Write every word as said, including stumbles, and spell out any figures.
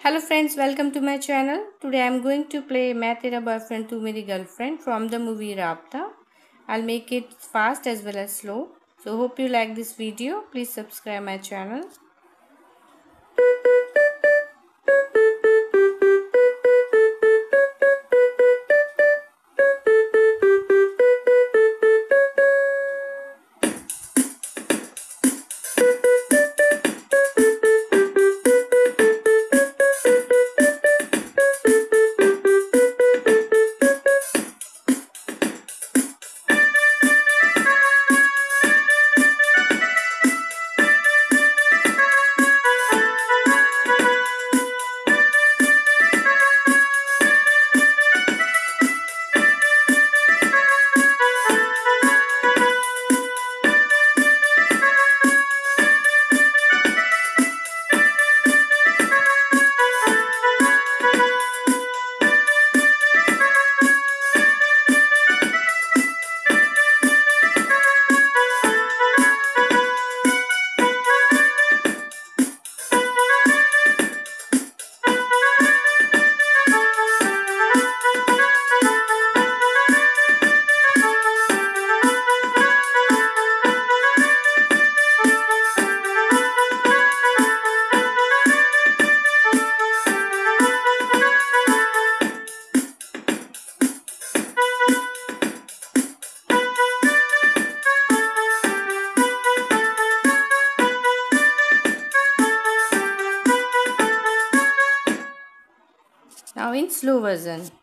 Hello friends, welcome to my channel. Today I am going to play मैं तेरा boyfriend तू मेरी girlfriend from the movie Rabta. I'll make it fast as well as slow. So hope you like this video. Please subscribe my channel. Now in slow version.